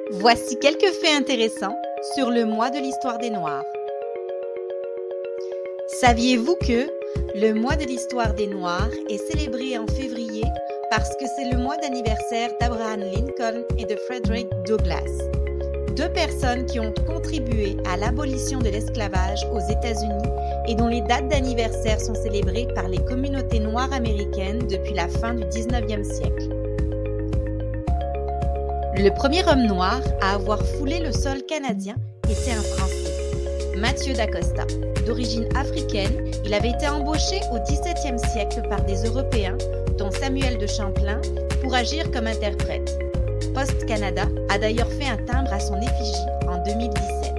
Voici quelques faits intéressants sur le mois de l'histoire des Noirs. Saviez-vous que le mois de l'histoire des Noirs est célébré en février parce que c'est le mois d'anniversaire d'Abraham Lincoln et de Frederick Douglass, deux personnes qui ont contribué à l'abolition de l'esclavage aux États-Unis et dont les dates d'anniversaire sont célébrées par les communautés noires américaines depuis la fin du 19e siècle. Le premier homme noir à avoir foulé le sol canadien était un Français, Mathieu d'Acosta. D'origine africaine, il avait été embauché au XVIIe siècle par des Européens, dont Samuel de Champlain, pour agir comme interprète. Post Canada a d'ailleurs fait un timbre à son effigie en 2017.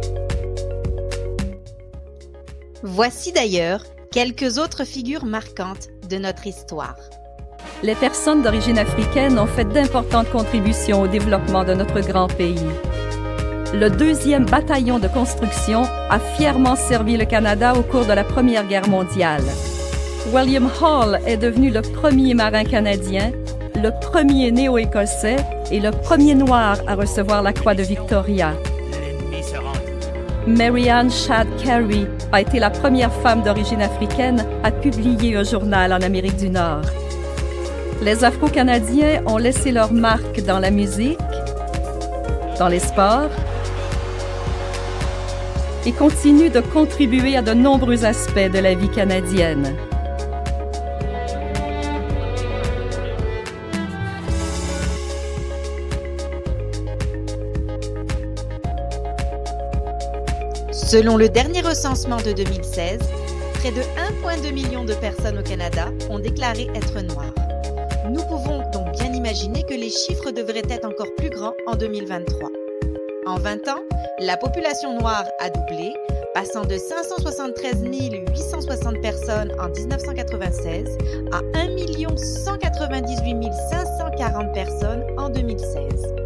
Voici d'ailleurs quelques autres figures marquantes de notre histoire. Les personnes d'origine africaine ont fait d'importantes contributions au développement de notre grand pays. Le 2e bataillon de construction a fièrement servi le Canada au cours de la Première Guerre mondiale. William Hall est devenu le premier marin canadien, le premier néo-écossais et le premier noir à recevoir la Croix de Victoria. Mary Ann Shadd Cary a été la première femme d'origine africaine à publier un journal en Amérique du Nord. Les Afro-Canadiens ont laissé leur marque dans la musique, dans les sports et continuent de contribuer à de nombreux aspects de la vie canadienne. Selon le dernier recensement de 2016, près de 1,2 million de personnes au Canada ont déclaré être noires. Nous pouvons donc bien imaginer que les chiffres devraient être encore plus grands en 2023. En 20 ans, la population noire a doublé, passant de 573 860 personnes en 1996 à 1 198 540 personnes en 2016.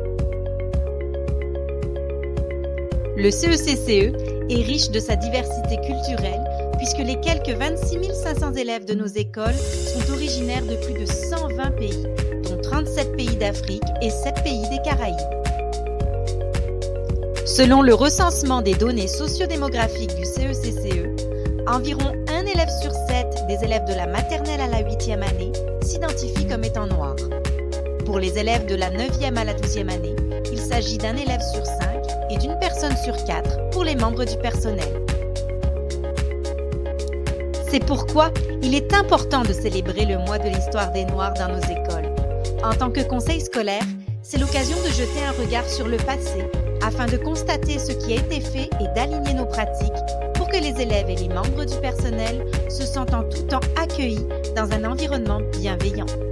Le CECCE est riche de sa diversité culturelle puisque les quelques 26 500 élèves de nos écoles sont originaires de plus de 120 pays, dont 37 pays d'Afrique et 7 pays des Caraïbes. Selon le recensement des données sociodémographiques du CECCE, environ 1 élève sur 7 des élèves de la maternelle à la 8e année s'identifie comme étant noir. Pour les élèves de la 9e à la 12e année, il s'agit d'un élève sur 5 et d'une personne sur 4 pour les membres du personnel. C'est pourquoi il est important de célébrer le mois de l'histoire des Noirs dans nos écoles. En tant que conseil scolaire, c'est l'occasion de jeter un regard sur le passé afin de constater ce qui a été fait et d'aligner nos pratiques pour que les élèves et les membres du personnel se sentent en tout temps accueillis dans un environnement bienveillant.